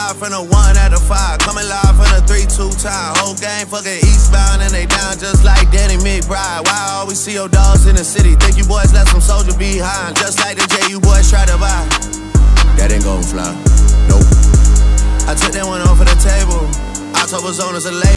live from the 1 at the 5. Coming live from the 3-2 time. Whole game fucking eastbound and they down just like Danny McBride. Why I always see your dogs in the city? Think you boys left some soldier behind, just like the J you boys try to buy. That ain't gon' fly, nope. I took that one off of the table. October's on as a label.